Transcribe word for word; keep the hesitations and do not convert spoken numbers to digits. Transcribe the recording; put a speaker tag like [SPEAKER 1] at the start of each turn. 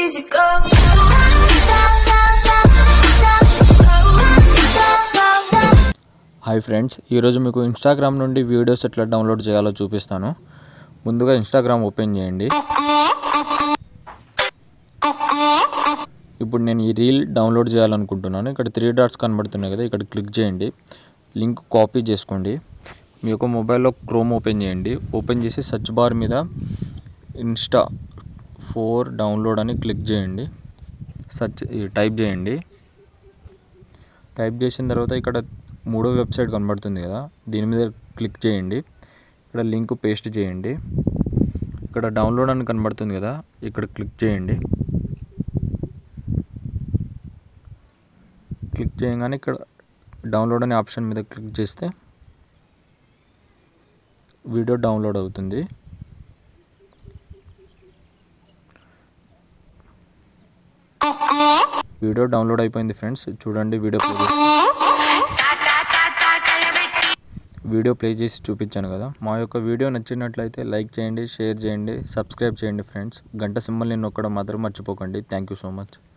[SPEAKER 1] easy go.
[SPEAKER 2] Hi friends, ఈరోజు మీకు Instagram నుండి వీడియోస్ ఎట్లా డౌన్లోడ్ చేయాలో చూపిస్తాను. ముందుగా ఇన్స్టాగ్రామ్ ఓపెన్ చేయండి. ఇప్పుడు నేను ఈ రీల్ డౌన్లోడ్ చేయాలనుకుంటున్నాను. ఇక్కడ త్రీ డాట్స్ కనబడుతున్నాయి కదా, ఇక్కడ క్లిక్ చేయండి. లింక్ కాపీ చేసుకోండి. మీ యొక్క మొబైల్లో క్రోమ్ ఓపెన్ చేయండి. ఓపెన్ చేసి సెర్చ్ బార్ మీద ఇన్స్టా ఫోర్ డౌన్లోడ్ అని క్లిక్ చేయండి. సెర్చ్ టైప్ చేయండి. టైప్ చేసిన తర్వాత ఇక్కడ మూడో వెబ్సైట్ కనబడుతుంది కదా, దీని మీద క్లిక్ చేయండి. ఇక్కడ లింక్ పేస్ట్ చేయండి. ఇక్కడ డౌన్లోడ్ అని కనబడుతుంది కదా, ఇక్కడ క్లిక్ చేయండి. క్లిక్ చేయగానే ఇక్కడ డౌన్లోడ్ అనే ఆప్షన్ మీద క్లిక్ చేస్తే వీడియో డౌన్లోడ్ అవుతుంది. వీడియో డౌన్లోడ్ అయిపోయింది ఫ్రెండ్స్. చూడండి, వీడియో ప్లే వీడియో ప్లే చేసి చూపించాను కదా. మా యొక్క వీడియో నచ్చినట్లయితే లైక్ చేయండి, షేర్ చేయండి, సబ్స్క్రైబ్ చేయండి ఫ్రెండ్స్. గంట సింబల్ని నొక్కడం మాత్రం మర్చిపోకండి. Thank you so much.